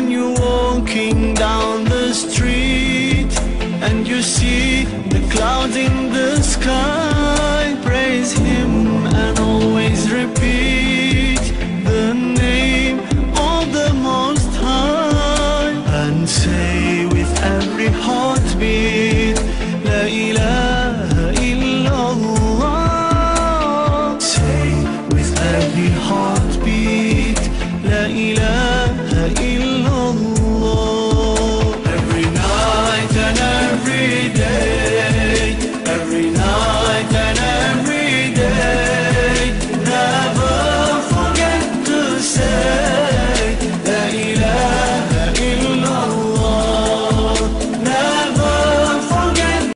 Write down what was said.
when you're walking down the street and you see the clouds in the sky, praise Him and always repeat the name of the Most High, and say with every heartbeat, La ilaha illallah. Say with every heartbeat, La ilaha illallah.